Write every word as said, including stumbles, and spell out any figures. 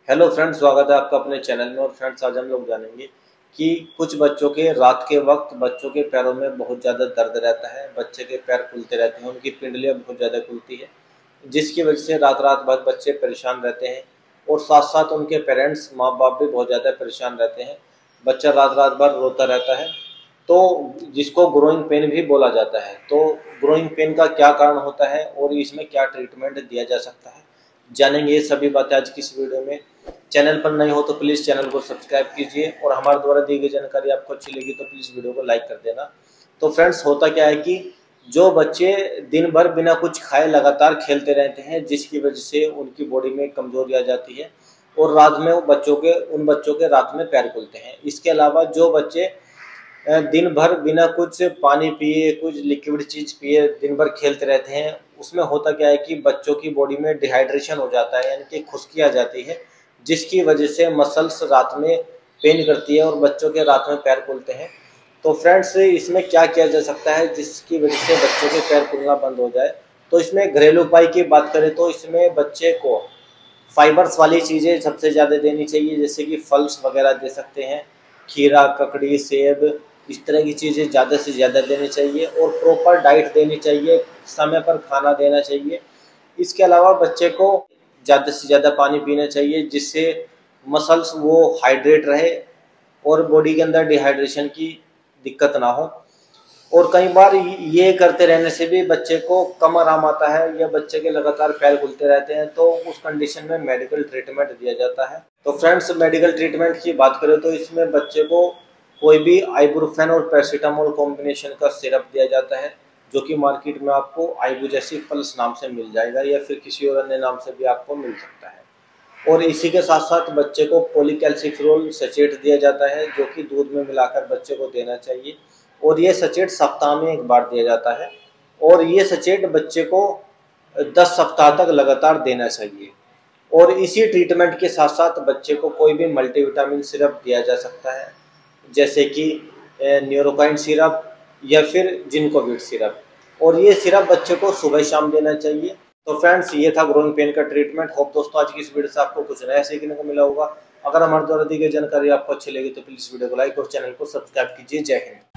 Hello friends, स्वागत है आपका अपने चैनल में। और फ्रेंड्स, आज हम लोग जानेंगे कि कुछ बच्चों के रात के वक्त बच्चों के पैरों में बहुत ज़्यादा दर्द रहता है। बच्चे के पैर फूलते रहते हैं, उनकी पिंडलियाँ बहुत ज़्यादा खुलती है, जिसकी वजह से रात रात भर बच्चे परेशान रहते हैं। और साथ साथ उनके पेरेंट्स, माँ बाप भी बहुत ज़्यादा परेशान रहते हैं। बच्चा रात रात भर रोता रहता है, तो जिसको ग्रोइंग पेन भी बोला जाता है। तो ग्रोइंग पेन का क्या कारण होता है और इसमें क्या ट्रीटमेंट दिया जा सकता है, जानेंगे ये सभी बातें आज की इस वीडियो में। चैनल पर नए हो तो प्लीज़ चैनल को सब्सक्राइब कीजिए, और हमारे द्वारा दी गई जानकारी आपको अच्छी लगी तो प्लीज़ वीडियो को लाइक कर देना। तो फ्रेंड्स, होता क्या है कि जो बच्चे दिन भर बिना कुछ खाए लगातार खेलते रहते हैं, जिसकी वजह से उनकी बॉडी में कमजोरी आ जाती है, और रात में वो बच्चों के उन बच्चों के रात में पैर खुलते हैं। इसके अलावा जो बच्चे दिन भर बिना कुछ पानी पिए, कुछ लिक्विड चीज़ पिए दिन भर खेलते रहते हैं, उसमें होता क्या है कि बच्चों की बॉडी में डिहाइड्रेशन हो जाता है, यानी कि खुश्की आ जाती है, जिसकी वजह से मसल्स रात में पेन करती है और बच्चों के रात में पैर फूलते हैं। तो फ्रेंड्स, इसमें क्या किया जा सकता है जिसकी वजह से बच्चों के पैर फूलना बंद हो जाए? तो इसमें घरेलू उपाय की बात करें तो इसमें बच्चे को फाइबर्स वाली चीज़ें सबसे ज़्यादा देनी चाहिए, जैसे कि फल्स वगैरह दे सकते हैं, खीरा, ककड़ी, सेब, इस तरह की चीज़ें ज़्यादा से ज़्यादा देनी चाहिए। और प्रॉपर डाइट देनी चाहिए, समय पर खाना देना चाहिए। इसके अलावा बच्चे को ज़्यादा से ज़्यादा पानी पीना चाहिए, जिससे मसल्स वो हाइड्रेट रहे और बॉडी के अंदर डिहाइड्रेशन की दिक्कत ना हो। और कई बार ये करते रहने से भी बच्चे को कम आराम आता है, या बच्चे के लगातार पैर खुलते रहते हैं, तो उस कंडीशन में मेडिकल ट्रीटमेंट दिया जाता है। तो फ्रेंड्स, मेडिकल ट्रीटमेंट की बात करें तो इसमें बच्चे को कोई भी आइबुप्रोफेन और पैरासीटामोल कॉम्बिनेशन का सिरप दिया जाता है, जो कि मार्केट में आपको आइबुजेसिक प्लस नाम से मिल जाएगा, या फिर किसी और अन्य नाम से भी आपको मिल सकता है। और इसी के साथ साथ बच्चे को पॉलीकैल्सिफेरॉल सचेट दिया जाता है, जो कि दूध में मिलाकर बच्चे को देना चाहिए। और ये सचेट सप्ताह में एक बार दिया जाता है, और ये सचेट बच्चे को दस सप्ताह तक लगातार देना चाहिए। और इसी ट्रीटमेंट के साथ साथ बच्चे को कोई भी मल्टीविटामिन सिरप दिया जा सकता है, जैसे कि न्यूरोकाइन सिरप या फिर जिंकोविट सिरप। और ये सिरप बच्चे को सुबह शाम देना चाहिए। तो फ्रेंड्स, ये था ग्रोइंग पेन का ट्रीटमेंट। होप दोस्तों, आज की इस वीडियो से आपको कुछ नया सीखने को मिला होगा। अगर हमारे द्वारा दी गई जानकारी आपको अच्छी लगी तो प्लीज़ वीडियो को लाइक और चैनल को सब्सक्राइब कीजिए। जय हिंद।